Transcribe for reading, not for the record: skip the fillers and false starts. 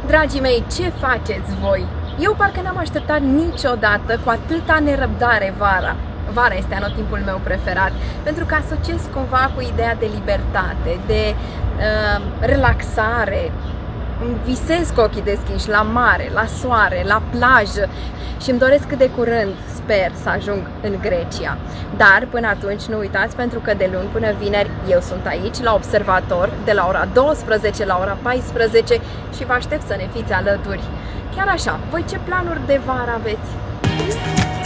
Dragii mei, ce faceți voi? Eu parcă n-am așteptat niciodată cu atâta nerăbdare vara. Vara este anotimpul meu preferat, pentru că asociez cumva cu ideea de libertate, de relaxare. Visez cu ochii deschiși la mare, la soare, la plajă și îmi doresc cât de curând, sper, să ajung în Grecia. Dar până atunci nu uitați, pentru că de luni până vineri eu sunt aici la Observator de la ora 12 la ora 14 și vă aștept să ne fiți alături. Chiar așa, voi ce planuri de vară aveți?